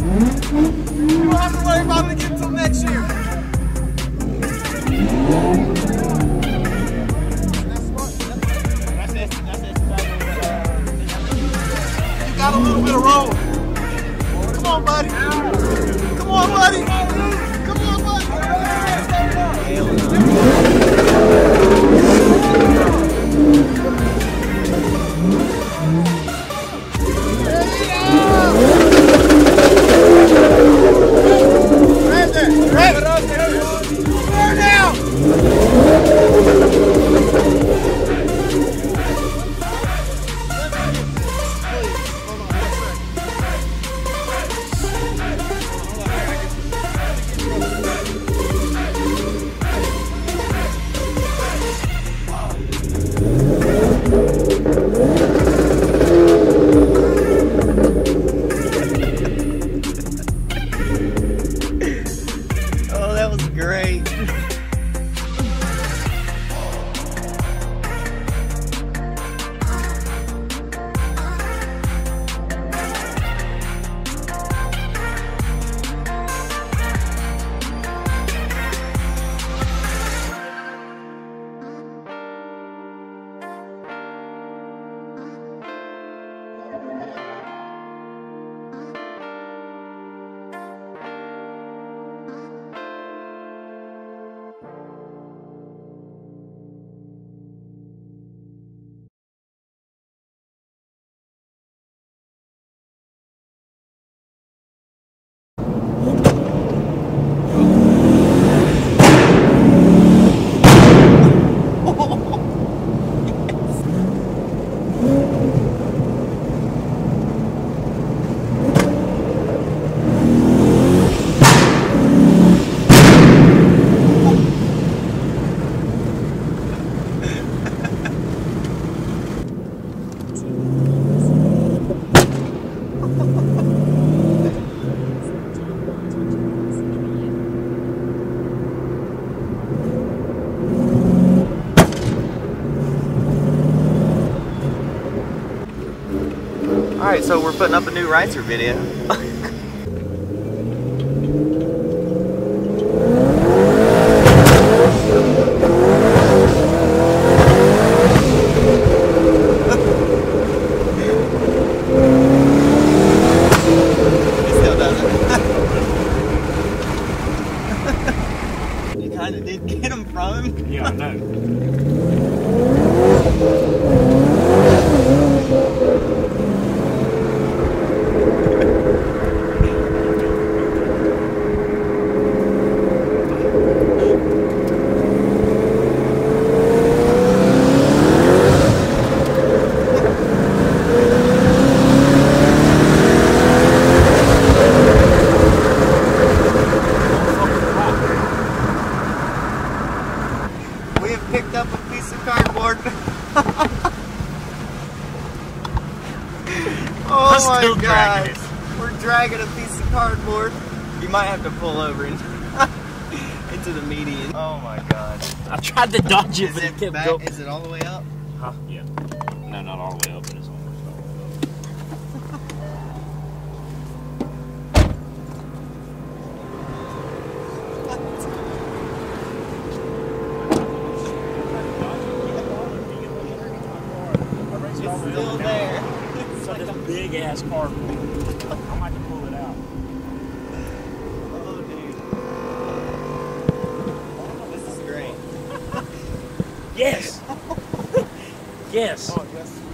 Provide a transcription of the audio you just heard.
You don't have to worry about it again until next year. You got a little bit of roll. Come on, buddy. Come on, buddy. Come on, buddy. Alright, so we're putting up a new Ricer video. It still doesn't. You kind of did get him from him. Yeah, I know. Picked up a piece of cardboard. Oh my god. We're dragging a piece of cardboard. You might have to pull over into the median. Oh my god. I tried to dodge it, but it kept going. Is it all the way up? Huh? Yeah. No, not all the way up, but it's almost all the way up. It's still there. It's like a big ass cardboard. I might have to pull it out. Oh, dude. This is great. Yes! Yes! Oh, yes.